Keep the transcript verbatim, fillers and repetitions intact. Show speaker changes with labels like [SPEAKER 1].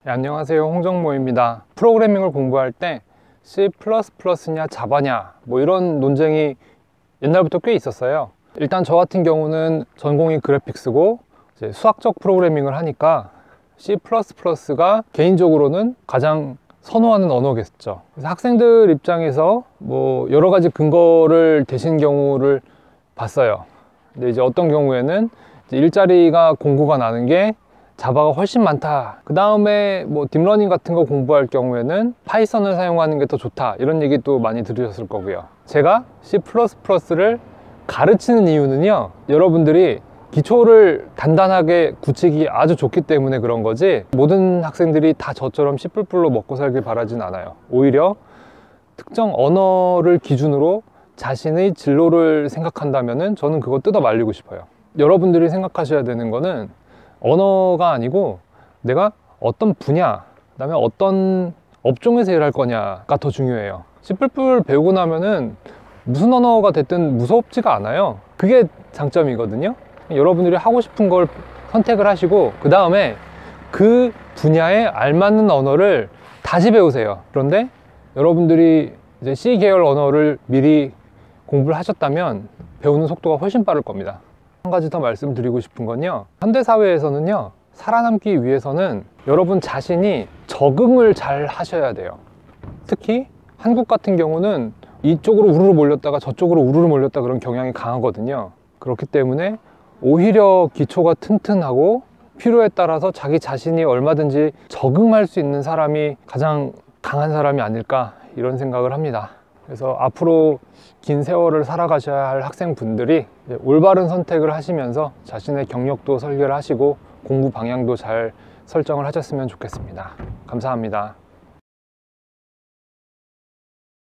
[SPEAKER 1] 네, 안녕하세요, 홍정모입니다. 프로그래밍을 공부할 때 C 플러스 플러스냐 자바냐 뭐 이런 논쟁이 옛날부터 꽤 있었어요. 일단 저 같은 경우는 전공이 그래픽스고 이제 수학적 프로그래밍을 하니까 C 플러스 플러스가 개인적으로는 가장 선호하는 언어겠죠. 그래서 학생들 입장에서 뭐 여러 가지 근거를 대신 경우를 봤어요. 근데 이제 어떤 경우에는 이제 일자리가 공고가 나는 게 자바가 훨씬 많다. 그 다음에 뭐 딥러닝 같은 거 공부할 경우에는 파이썬을 사용하는 게 더 좋다. 이런 얘기 또 많이 들으셨을 거고요. 제가 C 플러스 플러스를 가르치는 이유는요, 여러분들이 기초를 단단하게 굳히기 아주 좋기 때문에 그런 거지, 모든 학생들이 다 저처럼 C 플러스 플러스로 먹고 살길 바라진 않아요. 오히려 특정 언어를 기준으로 자신의 진로를 생각한다면은 저는 그거 뜯어 말리고 싶어요. 여러분들이 생각하셔야 되는 거는 언어가 아니고 내가 어떤 분야, 그 다음에 어떤 업종에서 일할 거냐가 더 중요해요. C 플러스 플러스 배우고 나면은 무슨 언어가 됐든 무섭지가 않아요. 그게 장점이거든요. 여러분들이 하고 싶은 걸 선택을 하시고 그 다음에 그 분야에 알맞는 언어를 다시 배우세요. 그런데 여러분들이 이제 C 계열 언어를 미리 공부를 하셨다면 배우는 속도가 훨씬 빠를 겁니다. 한 가지 더 말씀드리고 싶은 건요, 현대사회에서는요, 살아남기 위해서는 여러분 자신이 적응을 잘 하셔야 돼요. 특히 한국 같은 경우는 이쪽으로 우르르 몰렸다가 저쪽으로 우르르 몰렸다 그런 경향이 강하거든요. 그렇기 때문에 오히려 기초가 튼튼하고 필요에 따라서 자기 자신이 얼마든지 적응할 수 있는 사람이 가장 강한 사람이 아닐까, 이런 생각을 합니다. 그래서 앞으로 긴 세월을 살아가셔야 할 학생분들이 올바른 선택을 하시면서 자신의 경력도 설계를 하시고 공부 방향도 잘 설정을 하셨으면 좋겠습니다. 감사합니다.